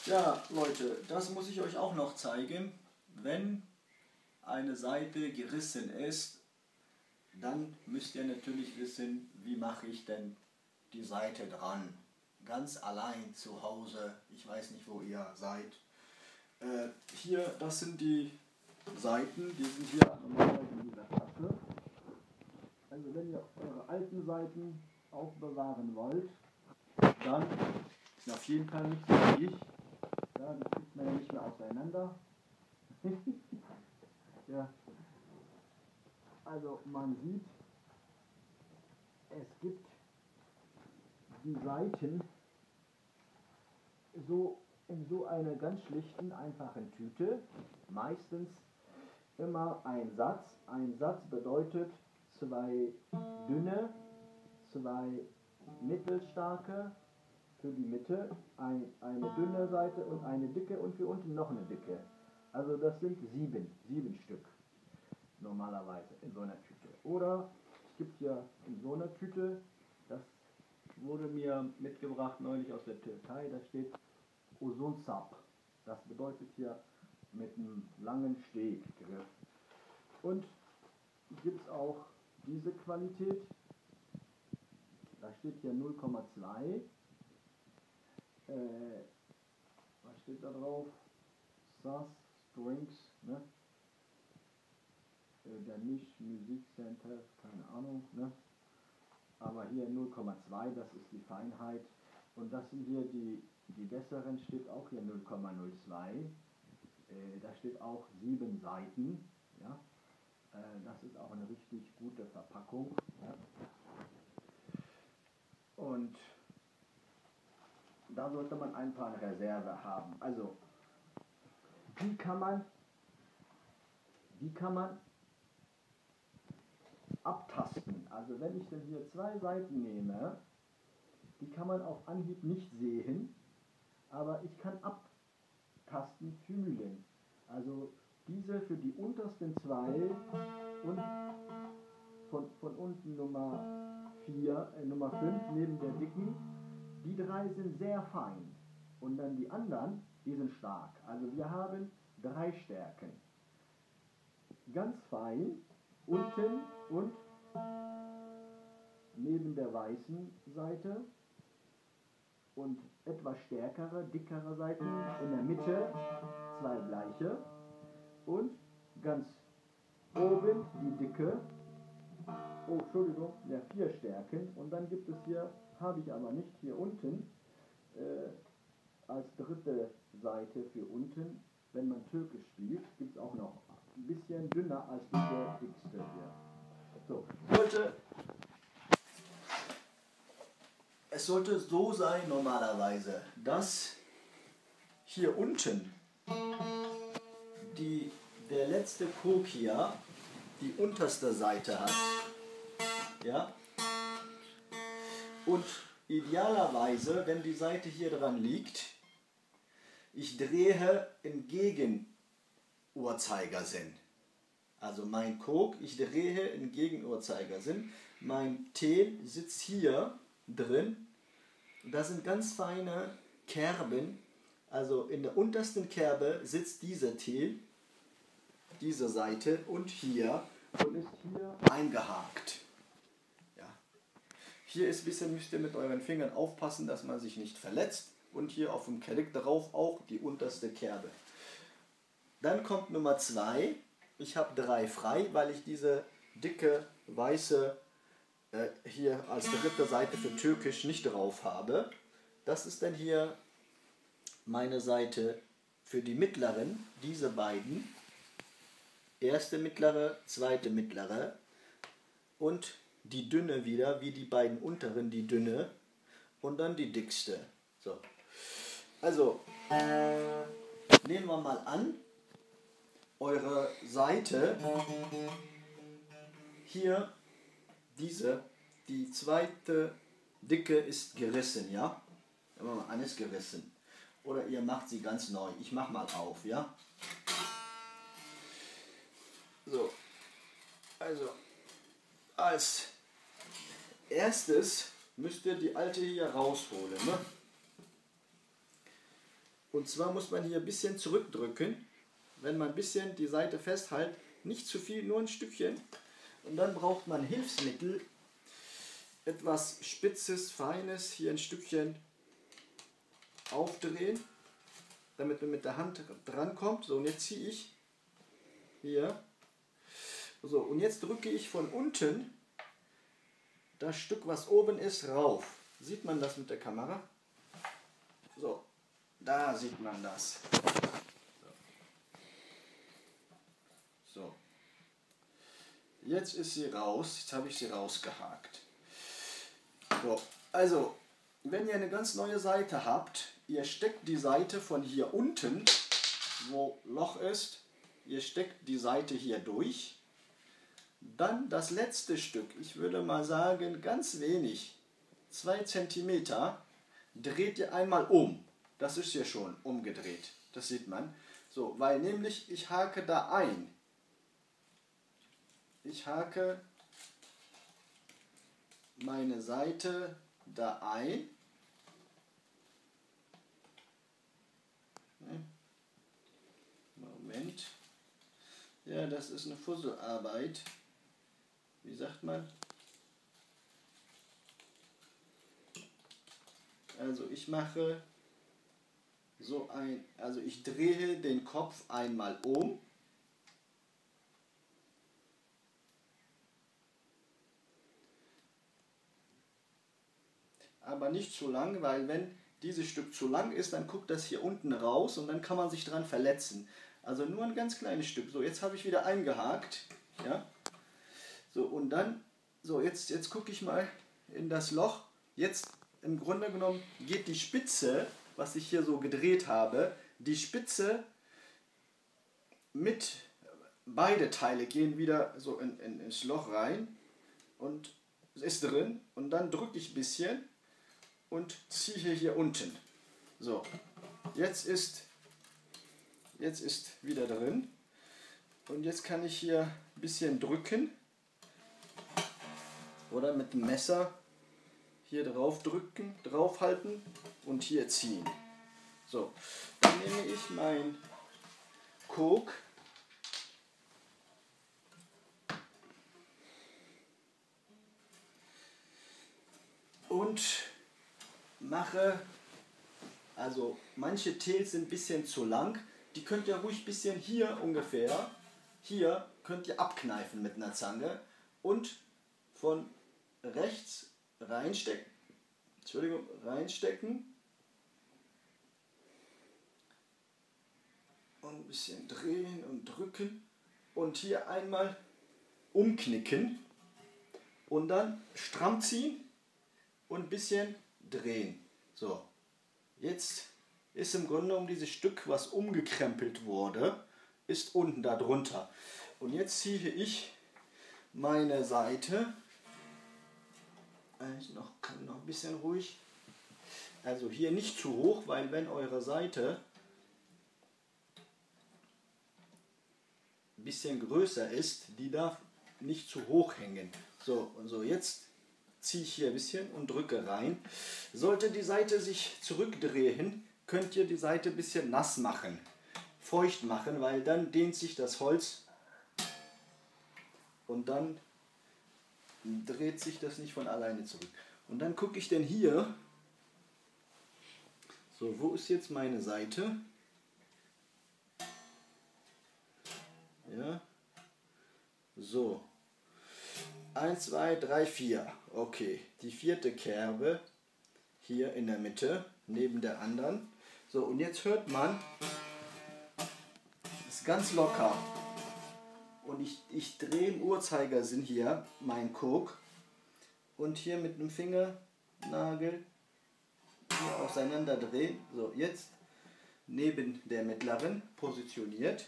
Ja, Leute, das muss ich euch auch noch zeigen. Wenn eine Seite gerissen ist, dann müsst ihr natürlich wissen, wie mache ich denn die Seite dran. Ganz allein zu Hause, ich weiß nicht, wo ihr seid. Hier, das sind die Seiten, die sind hier normalerweise in dieser Tasche. Also wenn ihr eure alten Seiten aufbewahren wollt, dann auf jeden Fall nicht so wie ich. Ja, die kriegt man ja nicht mehr auseinander. Ja. Also man sieht, es gibt die Seiten so in so einer ganz schlichten, einfachen Tüte. Meistens immer ein Satz. Ein Satz bedeutet zwei dünne, zwei mittelstarke für die Mitte, eine dünne Seite und eine dicke und für unten noch eine dicke. Also das sind sieben Stück normalerweise in so einer Tüte. Oder es gibt ja in so einer Tüte, das wurde mir mitgebracht neulich aus der Türkei, da steht Uzunsap. Das bedeutet hier mit einem langen Steggriff. Und gibt es auch diese Qualität, da steht hier 0,2. Was steht da drauf? SAS Strings, ne? Der Musikcenter, keine Ahnung, ne? Aber hier 0,2, das ist die Feinheit. Und das sind hier die besseren, steht auch hier 0,02. Da steht auch 7 Seiten. Ja? Das ist auch eine richtig gute Verpackung. Ja? Und da sollte man ein paar Reserve haben. Also, wie kann man abtasten? Also wenn ich denn hier 2 Seiten nehme, die kann man auf Anhieb nicht sehen, aber ich kann abtasten, fühlen. Also diese für die untersten 2 und von unten Nummer 5 neben der dicken, die 3 sind sehr fein. Und dann die anderen, die sind stark. Also wir haben 3 Stärken. Ganz fein, unten und neben der weißen Seite und etwas stärkere, dickere Seiten in der Mitte, 2 gleiche und ganz oben die dicke, oh Entschuldigung, ja 4 Stärken und dann gibt es hier, habe ich aber nicht, hier unten als dritte Seite für unten, wenn man Türkisch spielt, gibt es auch noch ein bisschen dünner als diese dickste hier. So, es sollte so sein normalerweise, dass hier unten der letzte Krug hier die unterste Seite hat. Ja? Und idealerweise, wenn die Seite hier dran liegt, ich drehe im Gegenuhrzeigersinn. Also mein Krug, ich drehe im Gegenuhrzeigersinn. Mein Teil sitzt hier drin. Da sind ganz feine Kerben. Also in der untersten Kerbe sitzt dieser Teil, diese Seite und hier und ist hier eingehakt. Ja. Hier ist ein bisschen, müsst ihr mit euren Fingern aufpassen, dass man sich nicht verletzt. Und hier auf dem Kelch darauf auch die unterste Kerbe. Dann kommt Nummer 2. Ich habe 3 frei, weil ich diese dicke weiße hier als dritte Seite für Türkisch nicht drauf habe. Das ist dann hier meine Seite für die mittleren, diese beiden. Erste mittlere, zweite mittlere und die dünne wieder, wie die beiden unteren, die dünne und dann die dickste. So. Also, nehmen wir mal an, eure Seite, hier diese, die zweite dicke ist gerissen, ja? Nehmen wir mal an, ist gerissen. Oder ihr macht sie ganz neu. Ich mach mal auf, ja? So, also, als erstes müsst ihr die alte hier rausholen, ne? Und zwar muss man hier ein bisschen zurückdrücken, wenn man ein bisschen die Seite festhält, nicht zu viel, nur ein Stückchen. Und dann braucht man Hilfsmittel, etwas Spitzes, Feines, hier ein Stückchen aufdrehen, damit man mit der Hand drankommt. So, und jetzt ziehe ich hier. So, und jetzt drücke ich von unten das Stück, was oben ist, rauf. Sieht man das mit der Kamera? So, da sieht man das. So. Jetzt ist sie raus. Jetzt habe ich sie rausgehakt. So, also, wenn ihr eine ganz neue Seite habt, ihr steckt die Seite von hier unten, wo Loch ist, ihr steckt die Seite hier durch. Dann das letzte Stück, ich würde mal sagen, ganz wenig, 2 cm, dreht ihr einmal um. Das ist hier schon umgedreht, das sieht man. So, weil nämlich ich hake da ein. Ich hake meine Seite da ein. Moment. Ja, das ist eine Fusselarbeit. Wie sagt man? Also ich mache so also ich drehe den Kopf einmal um. Aber nicht zu lang, weil wenn dieses Stück zu lang ist, dann guckt das hier unten raus und dann kann man sich dran verletzen. Also nur ein ganz kleines Stück. So, jetzt habe ich wieder eingehakt. Ja? So, und dann, so, jetzt gucke ich mal in das Loch. Jetzt, im Grunde genommen, geht die Spitze, was ich hier so gedreht habe, die Spitze mit, beide Teile gehen wieder so ins Loch rein und ist drin. Und dann drücke ich ein bisschen und ziehe hier unten. So, jetzt ist wieder drin. Und jetzt kann ich hier ein bisschen drücken oder mit dem Messer hier drauf drücken, draufhalten und hier ziehen. So, dann nehme ich mein Kok und mache, also manche Teels sind ein bisschen zu lang, die könnt ihr ruhig ein bisschen hier ungefähr, hier könnt ihr abkneifen mit einer Zange und von rechts reinstecken, reinstecken und ein bisschen drehen und drücken und hier einmal umknicken und dann stramm ziehen und ein bisschen drehen. So, jetzt ist im Grunde genommen dieses Stück, was umgekrempelt wurde, ist unten da drunter. Und jetzt ziehe ich meine Seite, kann noch ein bisschen ruhig, also hier nicht zu hoch, weil wenn eure Seite ein bisschen größer ist, die darf nicht zu hoch hängen. So, und so jetzt ziehe ich hier ein bisschen und drücke rein. Sollte die Seite sich zurückdrehen, könnt ihr die Seite ein bisschen nass machen, feucht machen, weil dann dehnt sich das Holz und dann dreht sich das nicht von alleine zurück. Und dann gucke ich denn hier, so, wo ist jetzt meine Seite? Ja, so, 1, 2, 3, 4, okay, die 4. Kerbe hier in der Mitte, neben der anderen. So, und jetzt hört man, ist ganz locker. Und ich drehe im Uhrzeigersinn hier meinen Kok und hier mit dem Fingernagel hier auseinander drehen. So, jetzt neben der mittleren positioniert.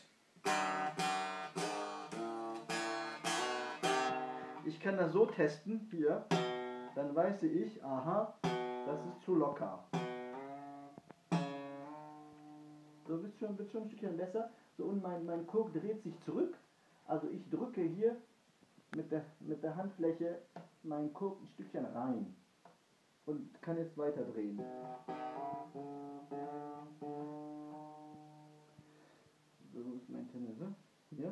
Ich kann das so testen, hier, dann weiß ich, aha, das ist zu locker. So, wird schon ein Stückchen besser. So, und mein Kok dreht sich zurück. Also ich drücke hier mit der Handfläche meinen Kok ein Stückchen rein und kann jetzt weiter drehen. ne? Hier.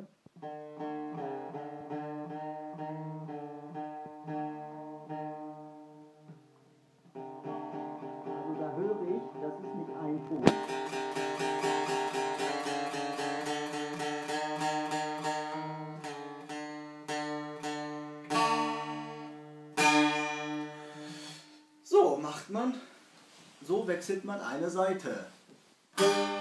Also da höre ich, das ist nicht ein Ton. So macht man, so wechselt man eine Seite.